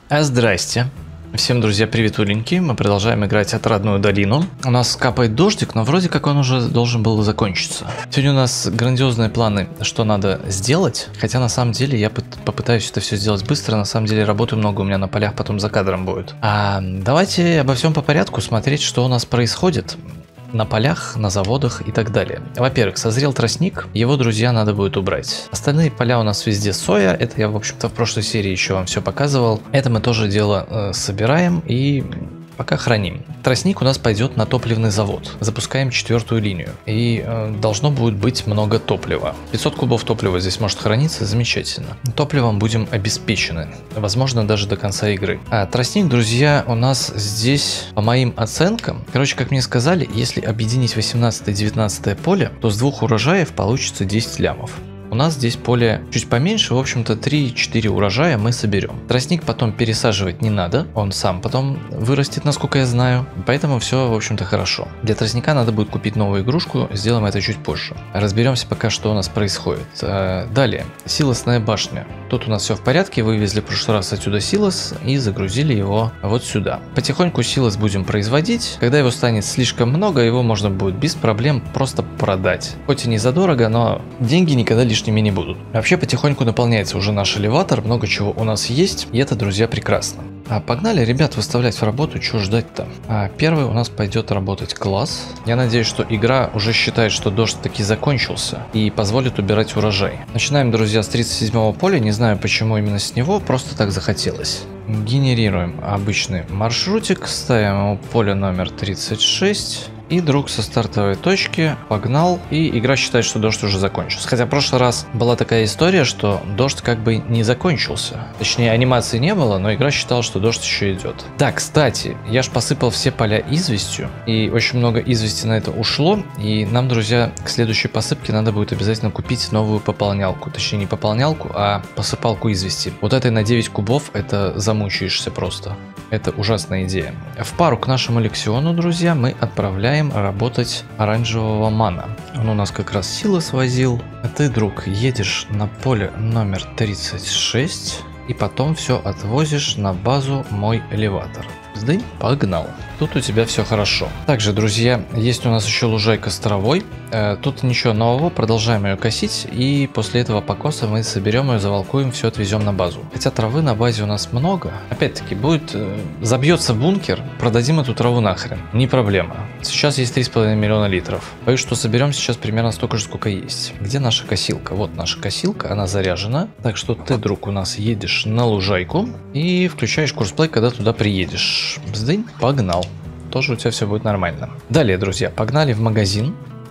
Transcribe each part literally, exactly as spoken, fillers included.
А здрасте. Всем, друзья, привет, уленьки. Мы продолжаем играть Отрадную долину. У нас капает дождик, но вроде как он уже должен был закончиться. Сегодня у нас грандиозные планы, что надо сделать. Хотя на самом деле я попытаюсь это все сделать быстро. На самом деле работы много у меня на полях, потом за кадром будет. А давайте обо всем по порядку смотреть, что у нас происходит на полях, на заводах и так далее. Во-первых, созрел тростник, его, друзья, надо будет убрать. Остальные поля у нас везде соя, это я, в общем-то, в прошлой серии еще вам все показывал. Это мы тоже дело э, собираем и пока храним. Тростник у нас пойдет на топливный завод. Запускаем четвертую линию. И э, должно будет быть много топлива. пятьсот кубов топлива здесь может храниться, замечательно. Топливом будем обеспечены. Возможно, даже до конца игры. А тростник, друзья, у нас здесь, по моим оценкам, короче, как мне сказали, если объединить восемнадцатое-девятнадцатое поле, то с двух урожаев получится десять лямов. У нас здесь поле чуть поменьше, в общем-то три-четыре урожая мы соберем. Тростник потом пересаживать не надо, он сам потом вырастет, насколько я знаю, поэтому все, в общем-то, хорошо. Для тростника надо будет купить новую игрушку, сделаем это чуть позже. Разберемся пока, что у нас происходит. Далее, силосная башня. Тут у нас все в порядке, вывезли в прошлый раз отсюда силос и загрузили его вот сюда. Потихоньку силос будем производить, когда его станет слишком много, его можно будет без проблем просто продать. Хоть и не задорого, но деньги никогда лишними не будут. Вообще потихоньку наполняется уже наш элеватор, много чего у нас есть, и это, друзья, прекрасно. А погнали, ребят, выставлять в работу, что ждать-то? А первый у нас пойдет работать класс. Я надеюсь, что игра уже считает, что дождь таки закончился и позволит убирать урожай. Начинаем, друзья, с тридцать седьмого поля, не знаю почему именно с него, просто так захотелось. Генерируем обычный маршрутик, ставим ему поле номер тридцать шесть. И друг со стартовой точки погнал, и игра считает, что дождь уже закончился. Хотя в прошлый раз была такая история, что дождь как бы не закончился. Точнее, анимации не было, но игра считала, что дождь еще идет. Да, кстати, я ж посыпал все поля известью, и очень много извести на это ушло. И нам, друзья, к следующей посыпке надо будет обязательно купить новую пополнялку. Точнее, не пополнялку, а посыпалку извести. Вот этой на девять кубов это замучаешься просто. Это ужасная идея. В пару к нашему лексиону, друзья, мы отправляем работать оранжевого мана. Он у нас как раз силы свозил. А ты, друг, едешь на поле номер тридцать шесть и потом все отвозишь на базу мой элеватор. Сдынь, погнал. Тут у тебя все хорошо. Также, друзья, есть у нас еще лужайка с травой. Э, тут ничего нового, продолжаем ее косить. И после этого покоса мы соберем ее, заволкуем, все отвезем на базу. Хотя травы на базе у нас много. Опять-таки, будет э, забьется бункер, продадим эту траву нахрен. Не проблема. Сейчас есть три с половиной миллиона литров. Боюсь, что соберем сейчас примерно столько же, сколько есть. Где наша косилка? Вот наша косилка, она заряжена. Так что ты, друг, у нас едешь на лужайку и включаешь курсплей, когда туда приедешь. Бздынь, погнал. Тоже у тебя все будет нормально. Далее, друзья, погнали в магазин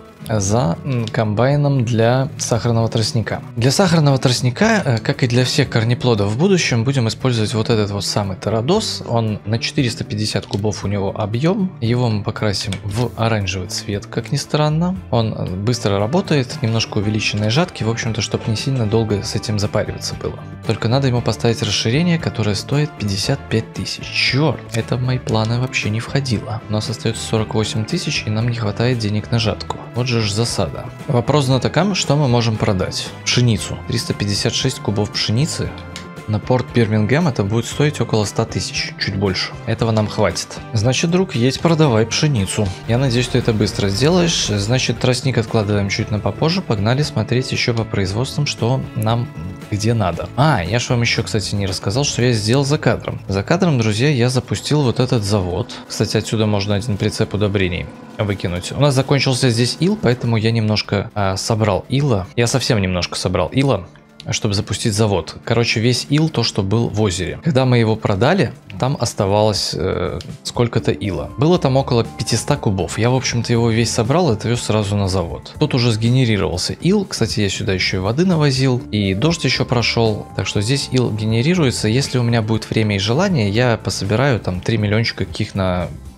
за комбайном для сахарного тростника. Для сахарного тростника, как и для всех корнеплодов в будущем, будем использовать вот этот вот самый Терадос. Он на четыреста пятьдесят кубов у него объем. Его мы покрасим в оранжевый цвет, как ни странно. Он быстро работает, немножко увеличенные жатки, в общем-то, чтобы не сильно долго с этим запариваться было. Только надо ему поставить расширение, которое стоит пятьдесят пять тысяч. Черт, это в мои планы вообще не входило. У нас остается сорок восемь тысяч, и нам не хватает денег на жатку. Вот же ж засада. Вопрос знатокам, что мы можем продать? Пшеницу. триста пятьдесят шесть кубов пшеницы. На порт Бирмингем это будет стоить около ста тысяч, чуть больше. Этого нам хватит. Значит, друг, едь, продавай пшеницу. Я надеюсь, что это быстро сделаешь. Значит, тростник откладываем чуть на попозже. Погнали смотреть еще по производствам, что нам где надо. А, я же вам еще, кстати, не рассказал, что я сделал за кадром. За кадром, друзья, я запустил вот этот завод. Кстати, отсюда можно один прицеп удобрений выкинуть. У нас закончился здесь ил, поэтому я немножко а, собрал ила. Я совсем немножко собрал ила, чтобы запустить завод. Короче, весь ил, то, что был в озере. Когда мы его продали, там оставалось э, сколько-то ила. Было там около пятисот кубов. Я, в общем-то, его весь собрал и отвез сразу на завод. Тут уже сгенерировался ил. Кстати, я сюда еще и воды навозил. И дождь еще прошел. Так что здесь ил генерируется. Если у меня будет время и желание, я пособираю там три миллиончика каких на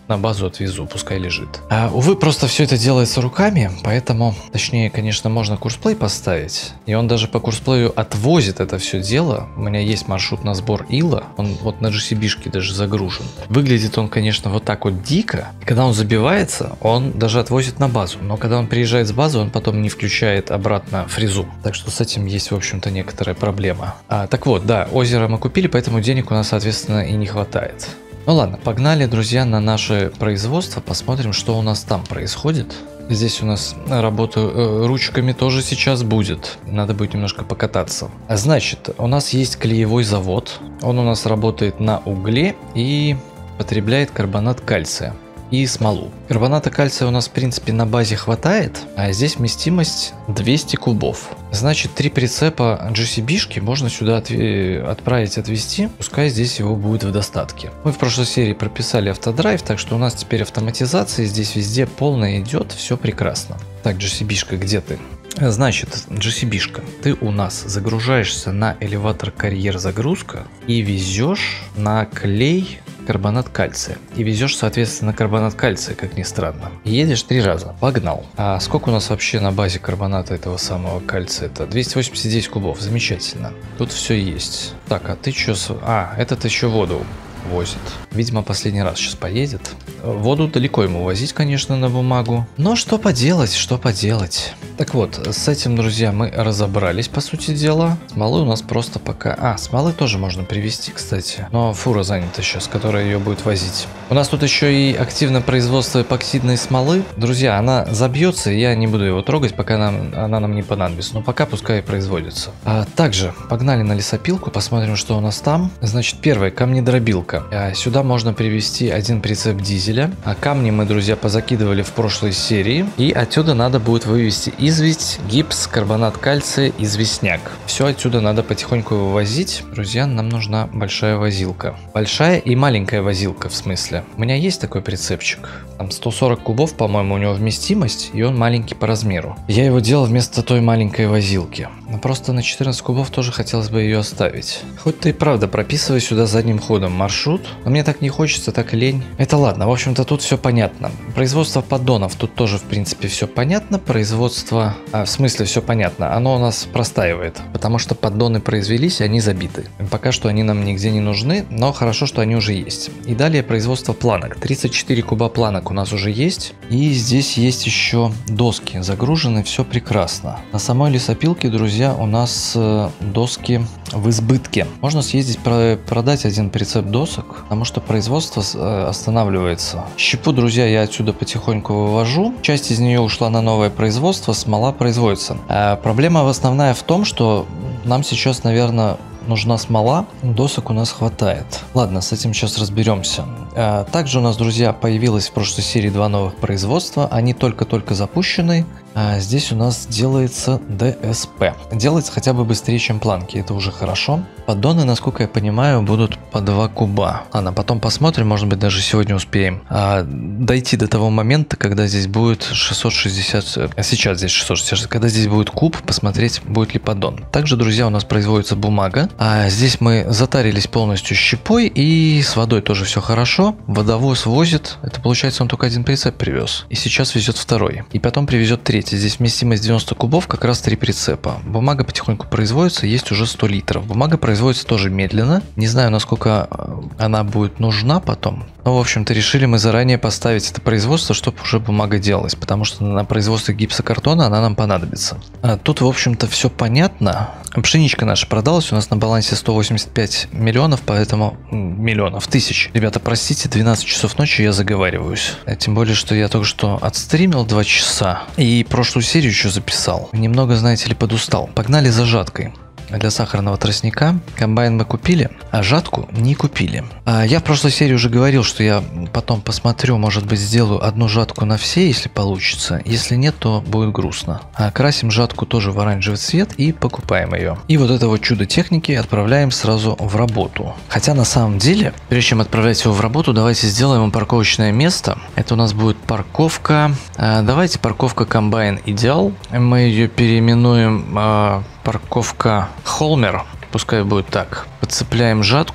на базу отвезу, пускай лежит. А, увы, просто все это делается руками, поэтому, точнее, конечно, можно курсплей поставить, и он даже по курсплею отвозит это все дело. У меня есть маршрут на сбор ила, он вот на джи си би-шке даже загружен. Выглядит он, конечно, вот так вот дико. И когда он забивается, он даже отвозит на базу, но когда он приезжает с базы, он потом не включает обратно фрезу. Так что с этим есть, в общем-то, некоторая проблема. А, так вот, да, озеро мы купили, поэтому денег у нас, соответственно, и не хватает. Ну ладно, погнали, друзья, на наше производство, посмотрим, что у нас там происходит. Здесь у нас работа э, ручками тоже сейчас будет. Надо будет немножко покататься. Значит, у нас есть клеевой завод. Он у нас работает на угле и потребляет карбонат кальция и смолу. Карбоната кальция у нас, в принципе, на базе хватает, а здесь вместимость двести кубов. Значит, три прицепа джи си би-шки можно сюда от... отправить, отвезти, пускай здесь его будет в достатке. Мы в прошлой серии прописали автодрайв, так что у нас теперь автоматизация здесь везде полная идет, все прекрасно. Так, джи си би-шка, где ты? Значит, джи си би-шка, ты у нас загружаешься на элеватор карьер загрузка и везешь на клей карбонат кальция. И везешь, соответственно, карбонат кальция, как ни странно. И едешь три раза. Погнал. А сколько у нас вообще на базе карбоната этого самого кальция? Это двести восемьдесят девять кубов. Замечательно. Тут все есть. Так, а ты что? С... А, этот еще воду возит. Видимо, последний раз сейчас поедет. Воду далеко ему возить, конечно, на бумагу. Но что поделать, что поделать. Так вот, с этим, друзья, мы разобрались, по сути дела. Смолы у нас просто пока... А, смолы тоже можно привезти, кстати. Но фура занята сейчас, которая ее будет возить. У нас тут еще и активное производство эпоксидной смолы. Друзья, она забьется, и я не буду его трогать, пока нам, она нам не понадобится. Но пока пускай производится. А также погнали на лесопилку, посмотрим, что у нас там. Значит, первое, камнедробилка. А сюда можно привезти один прицеп дизеля. А камни мы, друзья, позакидывали в прошлой серии. И отсюда надо будет вывести известь, гипс, карбонат кальция, известняк. Все отсюда надо потихоньку вывозить. Друзья, нам нужна большая возилка. Большая и маленькая возилка, в смысле. У меня есть такой прицепчик. Там сто сорок кубов, по-моему, у него вместимость, и он маленький по размеру. Я его делал вместо той маленькой возилки. Но просто на четырнадцать кубов тоже хотелось бы ее оставить. Хоть ты и правда прописывай сюда задним ходом маршрут, но мне так не хочется, так и лень. Это ладно, в общем-то тут все понятно. Производство поддонов тут тоже в принципе все понятно. Производство, а, в смысле все понятно, оно у нас простаивает, потому что поддоны произвелись, и они забиты. Пока что они нам нигде не нужны, но хорошо, что они уже есть. И далее производство планок. тридцать четыре куба планок у нас уже есть. И здесь есть еще доски загружены, все прекрасно. На самой лесопилке, друзья, у нас э, доски в избытке. Можно съездить про продать один прицеп досок, потому что производство э, останавливается. Щепу, друзья, я отсюда потихоньку вывожу. Часть из нее ушла на новое производство, смола производится. А проблема основная в том, что нам сейчас, наверное, нужна смола, досок у нас хватает. Ладно, с этим сейчас разберемся. А, также у нас, друзья, появилось в прошлой серии два новых производства. Они только-только запущены. А здесь у нас делается ди эс пи. Делается хотя бы быстрее, чем планки. Это уже хорошо. Поддоны, насколько я понимаю, будут по два куба. Ладно, потом посмотрим. Может быть, даже сегодня успеем а, дойти до того момента, когда здесь будет шестьсот шестьдесят... А сейчас здесь шестьсот шестьдесят. Когда здесь будет куб, посмотреть, будет ли поддон. Также, друзья, у нас производится бумага. А здесь мы затарились полностью щепой. И с водой тоже все хорошо. Водовоз возит. Это получается, он только один прицеп привез. И сейчас везет второй. И потом привезет третий. Здесь вместимость девяносто кубов, как раз три прицепа. Бумага потихоньку производится, есть уже сто литров. Бумага производится тоже медленно. Не знаю, насколько она будет нужна потом. Но, в общем-то, решили мы заранее поставить это производство, чтобы уже бумага делалась. Потому что на производстве гипсокартона она нам понадобится. А тут, в общем-то, все понятно. Пшеничка наша продалась. У нас на балансе сто восемьдесят пять миллионов, поэтому... Миллионов, тысяч. Ребята, простите, двенадцать часов ночи я заговариваюсь. Тем более, что я только что отстримил два часа. И прошлую серию еще записал. Немного, знаете ли, подустал. Погнали за жаткой. Для сахарного тростника комбайн мы купили, а жатку не купили. А я в прошлой серии уже говорил, что я потом посмотрю, может быть, сделаю одну жатку на все, если получится. Если нет, то будет грустно. А красим жатку тоже в оранжевый цвет и покупаем ее. И вот это вот чудо техники отправляем сразу в работу. Хотя на самом деле, прежде чем отправлять его в работу, давайте сделаем ему парковочное место. Это у нас будет парковка. А, давайте парковка комбайн идеал. Мы ее переименуем... А, парковка Холмер, пускай будет так. Подцепляем жатку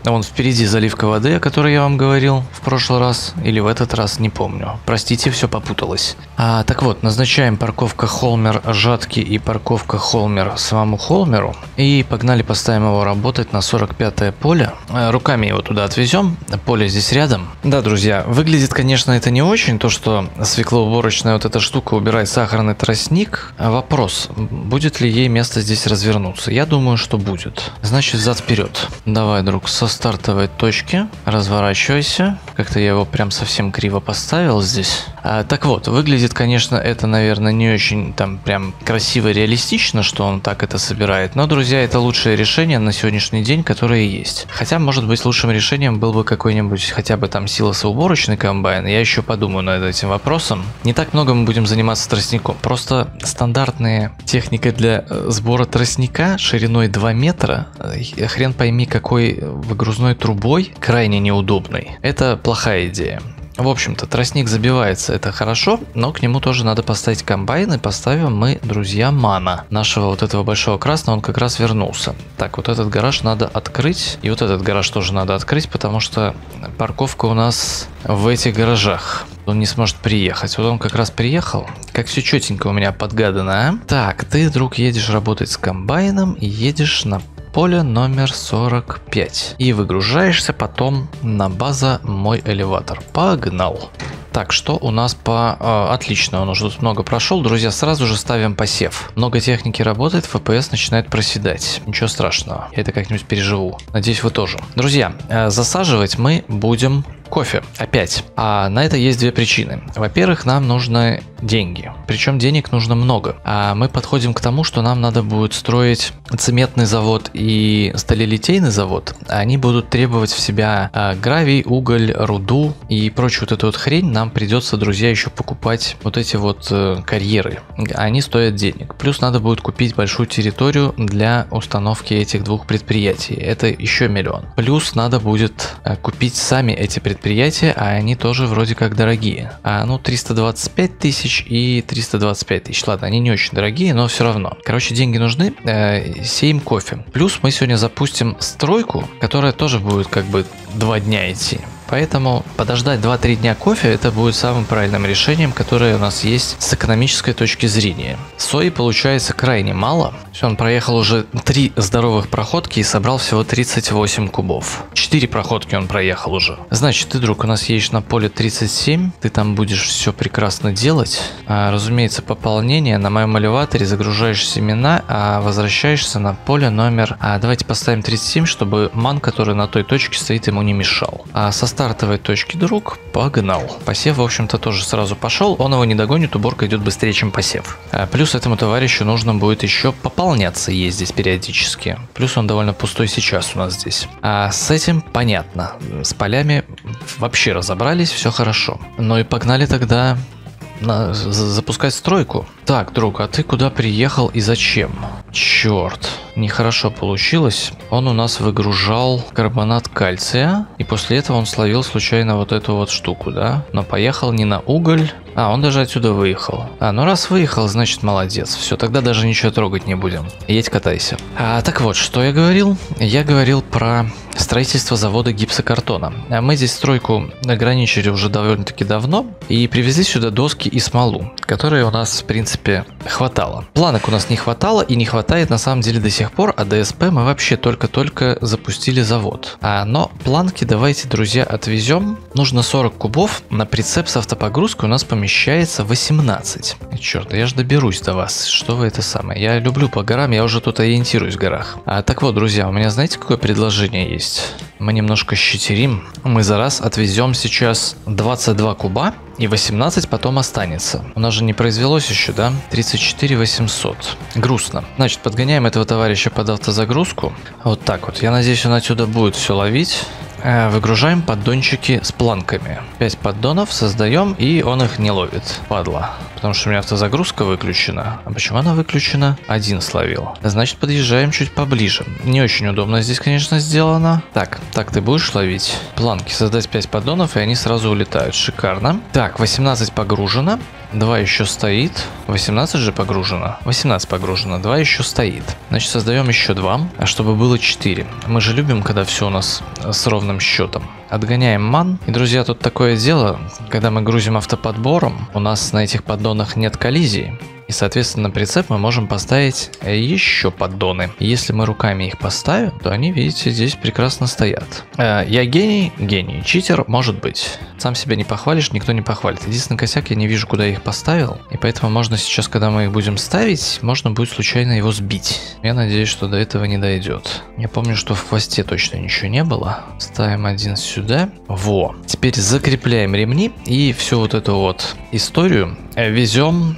Вон впереди заливка воды, о которой я вам говорил в прошлый раз, или в этот раз, не помню. Простите, все попуталось. А, так вот, назначаем парковка Холмер Жатки и парковка Холмер самому Холмеру. И погнали, поставим его работать на сорок пятое поле. А, руками его туда отвезем. Поле здесь рядом. Да, друзья, выглядит, конечно, это не очень, то, что свеклоуборочная вот эта штука убирает сахарный тростник. Вопрос, будет ли ей место здесь развернуться? Я думаю, что будет. Значит, зад-вперед. Давай, друг, со стартовой точки разворачивайся. Как-то я его прям совсем криво поставил здесь. А, так вот, выглядит, конечно, это, наверное, не очень там прям красиво и реалистично, что он так это собирает. Но, друзья, это лучшее решение на сегодняшний день, которое есть. Хотя, может быть, лучшим решением был бы какой-нибудь хотя бы там силосоуборочный комбайн. Я еще подумаю над этим вопросом. Не так много мы будем заниматься тростником. Просто стандартная техника для сбора тростника шириной два метра, хрен пойми какой выгрузной трубой, крайне неудобной. Это плохая идея. В общем-то, тростник забивается, это хорошо, но к нему тоже надо поставить комбайн, и поставим мы, друзья, Мана. Нашего вот этого большого красного, он как раз вернулся. Так, вот этот гараж надо открыть, и вот этот гараж тоже надо открыть, потому что парковка у нас в этих гаражах. Он не сможет приехать. Вот он как раз приехал. Как все четенько у меня подгадано, а? Так, ты, друг, едешь работать с комбайном и едешь на поле номер сорок пять. И выгружаешься потом на база мой элеватор. Погнал. Так, что у нас по... Э, отлично, он уже тут много прошел. Друзья, сразу же ставим посев. Много техники работает, эф пи эс начинает проседать. Ничего страшного, я это как-нибудь переживу. Надеюсь, вы тоже. Друзья, э, засаживать мы будем кофе. Опять. А на это есть две причины. Во-первых, нам нужны деньги. Причем денег нужно много. А мы подходим к тому, что нам надо будет строить цементный завод и сталелитейный завод. Они будут требовать в себя а, гравий, уголь, руду и прочую вот эту вот хрень. Нам придется, друзья, еще покупать вот эти вот э, карьеры. Они стоят денег. Плюс надо будет купить большую территорию для установки этих двух предприятий. Это еще миллион. Плюс надо будет э, купить сами эти предприятия, а они тоже вроде как дорогие. А, ну, триста двадцать пять тысяч и триста двадцать пять тысяч. Ладно, они не очень дорогие, но все равно. Короче, деньги нужны. Э, сеем кофе. Плюс мы сегодня запустим стройку, которая тоже будет как бы два дня идти. Поэтому подождать два-три дня кофе это будет самым правильным решением, которое у нас есть с экономической точки зрения. Сои получается крайне мало. Все, он проехал уже три здоровых проходки и собрал всего тридцать восемь кубов. четыре проходки он проехал уже. Значит, ты, друг, у нас едешь на поле тридцать семь. Ты там будешь все прекрасно делать. А, разумеется, пополнение. На моем элеваторе загружаешь семена, а возвращаешься на поле номер... А, давайте поставим тридцать семь, чтобы ман, который на той точке стоит, ему не мешал. А со стартовой точки, друг, погнал. Посев, в общем-то, тоже сразу пошел. Он его не догонит, уборка идет быстрее, чем посев. А плюс этому товарищу нужно будет еще пополняться, ездить периодически. Плюс он довольно пустой сейчас у нас здесь. А с этим понятно. С полями вообще разобрались, все хорошо. Ну и погнали тогда на, запускать стройку. Так, друг, а ты куда приехал и зачем? Черт, нехорошо получилось. Он у нас выгружал карбонат кальция, и после этого он словил случайно вот эту вот штуку, да? Но поехал не на уголь. А, он даже отсюда выехал. А, ну раз выехал, значит молодец. Все, тогда даже ничего трогать не будем. Едь, катайся. А, так вот, что я говорил? Я говорил про строительство завода гипсокартона. А мы здесь стройку ограничили уже довольно-таки давно и привезли сюда доски и смолу, которые у нас, в принципе, хватало. Планок у нас не хватало и не хватает на самом деле до сих пор, а ДСП мы вообще только-только запустили завод. А, но планки давайте, друзья, отвезем. Нужно сорок кубов. На прицеп с автопогрузкой у нас помещается восемнадцать. Черт, я же доберусь до вас. Что вы это самое? Я люблю по горам, я уже тут ориентируюсь в горах. А, так вот, друзья, у меня знаете, какое предложение есть? Мы немножко щитерим. Мы за раз отвезем сейчас двадцать два куба, и восемнадцать потом останется. У нас же не произвелось еще, да? тридцать четыре восемьсот. Грустно. Значит, подгоняем этого товарища под автозагрузку. Вот так вот. Я надеюсь, он отсюда будет все ловить. э, выгружаем поддончики с планками. пять поддонов создаем, и он их не ловит. Падла. Потому что у меня автозагрузка выключена. А почему она выключена? Один словил. Значит, подъезжаем чуть поближе. Не очень удобно здесь, конечно, сделано. Так, так ты будешь ловить? Планки. Создать пять поддонов, и они сразу улетают. Шикарно. Так, восемнадцать погружено. два еще стоит. восемнадцать же погружено. восемнадцать погружено. два еще стоит. Значит, создаем еще два, чтобы было четыре. Мы же любим, когда все у нас с ровным счетом. Отгоняем ман. И, друзья, тут такое дело, когда мы грузим автоподбором, у нас на этих поддонах нет коллизии. И, соответственно, на прицеп мы можем поставить еще поддоны. Если мы руками их поставим, то они, видите, здесь прекрасно стоят. Я гений, гений. Читер, может быть. Сам себя не похвалишь, никто не похвалит. Единственный косяк, я не вижу, куда я их поставил. И поэтому можно сейчас, когда мы их будем ставить, можно будет случайно его сбить. Я надеюсь, что до этого не дойдет. Я помню, что в хвосте точно ничего не было. Ставим один сюда. Во. Теперь закрепляем ремни и всю вот эту вот историю везем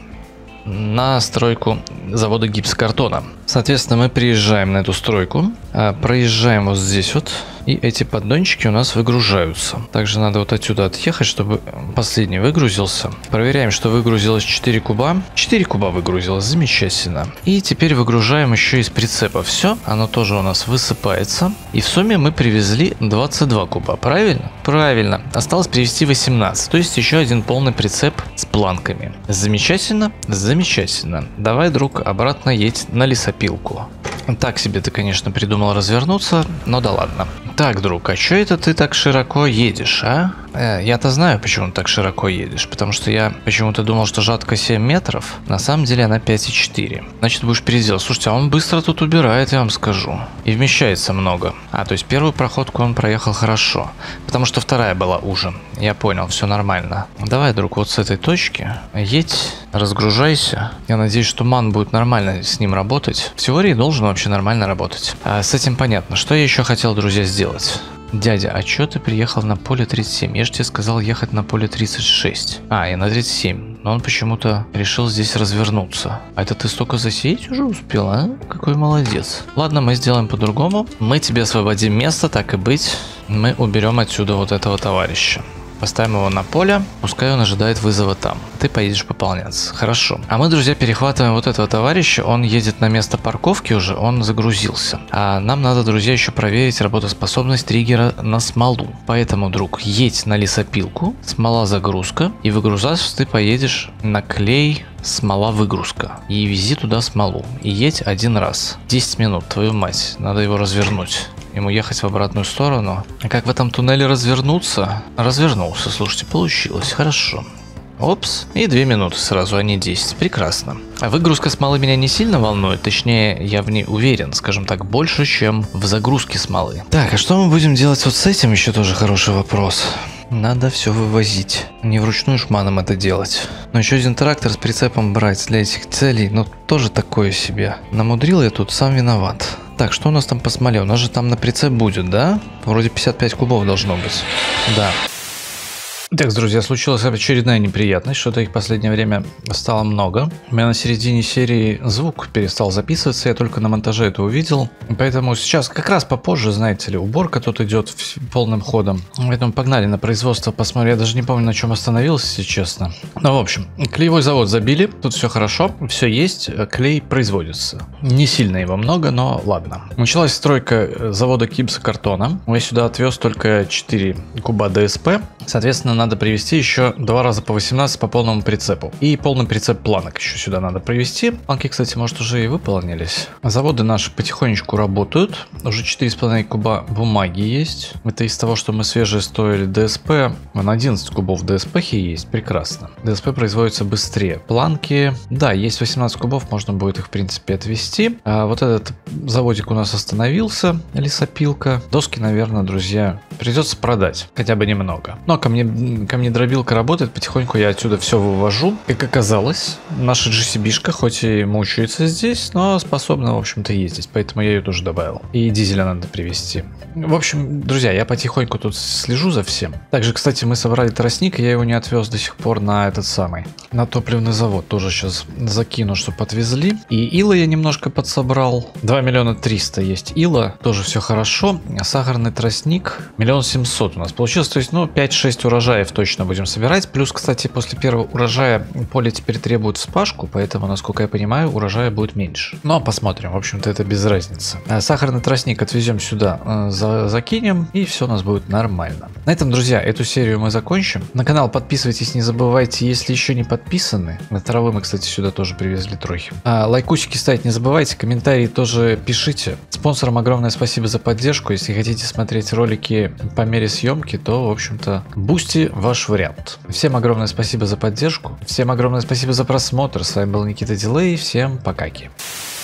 на стройку завода гипсокартона. Соответственно, мы приезжаем на эту стройку, проезжаем вот здесь вот, и эти поддончики у нас выгружаются. Также надо вот отсюда отъехать, чтобы последний выгрузился. Проверяем, что выгрузилось четыре куба. четыре куба выгрузилось, замечательно. И теперь выгружаем еще из прицепа все. Оно тоже у нас высыпается. И в сумме мы привезли двадцать два куба, правильно? Правильно. Осталось привезти восемнадцать. То есть еще один полный прицеп с планками. Замечательно, замечательно. Давай, друг, обратно едь на лесопилку. Так себе ты, конечно, придумал развернуться, но да ладно. Так, друг, а чё это ты так широко едешь, а? Э, я-то знаю, почему ты так широко едешь. Потому что я почему-то думал, что жатка семь метров. На самом деле она пять и четыре. Значит, будешь переделать. Слушайте, а он быстро тут убирает, я вам скажу. И вмещается много. А, то есть первую проходку он проехал хорошо. Потому что вторая была уже. Я понял, все нормально. Давай, друг, вот с этой точки едь, разгружайся. Я надеюсь, что ман будет нормально с ним работать. В теории должен вообще нормально работать. А с этим понятно. Что я еще хотел, друзья, сделать? Дядя, а чё ты приехал на поле тридцать семь? Я же тебе сказал ехать на поле тридцать шесть. А, и на тридцать семь. Но он почему-то решил здесь развернуться. А это ты столько засеять уже успел, а? Какой молодец. Ладно, мы сделаем по-другому. Мы тебе освободим место, так и быть. Мы уберем отсюда вот этого товарища. Поставим его на поле, пускай он ожидает вызова там. Ты поедешь пополняться. Хорошо. А мы, друзья, перехватываем вот этого товарища. Он едет на место парковки уже, он загрузился. А нам надо, друзья, еще проверить работоспособность триггера на смолу. Поэтому, друг, едь на лесопилку, смола загрузка, и выгрузаться ты поедешь на клей смола выгрузка. И вези туда смолу. И едь один раз. десять минут, твою мать. Надо его развернуть. Ему ехать в обратную сторону. А как в этом туннеле развернуться? Развернулся, слушайте, получилось. Хорошо. Опс. И две минуты сразу, а не десять. Прекрасно. А выгрузка смолы меня не сильно волнует. Точнее, я в ней уверен, скажем так, больше, чем в загрузке смолы. Так, а что мы будем делать вот с этим? Еще тоже хороший вопрос. Надо все вывозить. Не вручную шманом это делать. Но еще один трактор с прицепом брать для этих целей, ну тоже такое себе. Намудрил я тут, сам виноват. Так, что у нас там по смоле? У нас же там на прицеп будет, да? Вроде пятьдесят пять кубов должно быть. Да. Так, друзья, случилась очередная неприятность, что-то их в последнее время стало много. У меня на середине серии звук перестал записываться, я только на монтаже это увидел. Поэтому сейчас, как раз попозже, знаете ли, уборка тут идет полным ходом. Поэтому погнали на производство, посмотрим. Я даже не помню, на чем остановился, если честно. Ну, в общем, клеевой завод забили, тут все хорошо, все есть, клей производится. Не сильно его много, но ладно. Началась стройка завода гипсокартона. Я сюда отвез только четыре куба ДСП. Соответственно, надо привезти еще два раза по восемнадцать по полному прицепу. И полный прицеп планок еще сюда надо привезти. Планки, кстати, может, уже и выполнились. Заводы наши потихонечку работают. Уже четыре с половиной куба бумаги есть. Это из того, что мы свежие стоили ДСП. Вон одиннадцать кубов ДСП есть. Прекрасно. ДСП производится быстрее. Планки, да, есть восемнадцать кубов. Можно будет их, в принципе, отвезти. А вот этот заводик у нас остановился. Лесопилка. Доски, наверное, друзья, придется продать. Хотя бы немного. Но ко мне камнедробилка работает, потихоньку я отсюда все вывожу. Как оказалось, наша джи си би-шка хоть и мучается здесь, но способна, в общем-то, ездить, поэтому я ее тоже добавил. И дизеля надо привезти. В общем, друзья, я потихоньку тут слежу за всем. Также, кстати, мы собрали тростник, и я его не отвез до сих пор на этот самый, на топливный завод. Тоже сейчас закину, чтобы отвезли. И ила я немножко подсобрал. два миллиона триста есть ила, тоже все хорошо. Сахарный тростник миллион семьсот у нас получилось. То есть, ну, пять-шесть урожаев точно будем собирать. Плюс, кстати, после первого урожая поле теперь требует вспашку, поэтому, насколько я понимаю, урожая будет меньше. Но посмотрим, в общем-то, это без разницы. Сахарный тростник отвезем сюда, за закинем, и все у нас будет нормально. На этом, друзья, эту серию мы закончим. На канал подписывайтесь, не забывайте, если еще не подписаны. На травы мы, кстати, сюда тоже привезли трохи. А, лайкусики ставить не забывайте, комментарии тоже пишите. Спонсорам огромное спасибо за поддержку. Если хотите смотреть ролики по мере съемки, то, в общем-то, Бусти ваш вариант. Всем огромное спасибо за поддержку. Всем огромное спасибо за просмотр. С вами был Никита Дилей. Всем покаки.